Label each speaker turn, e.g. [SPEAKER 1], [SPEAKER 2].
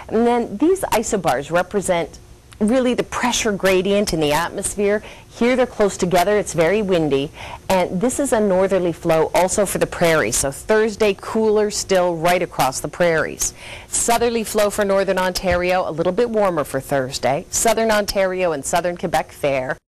[SPEAKER 1] And then these isobars represent really the pressure gradient in the atmosphere. Here they're close together, it's very windy, and this is a northerly flow also for the prairies. So Thursday, cooler still right across the prairies. Southerly flow for northern Ontario, a little bit warmer for Thursday. Southern Ontario and southern Quebec fair.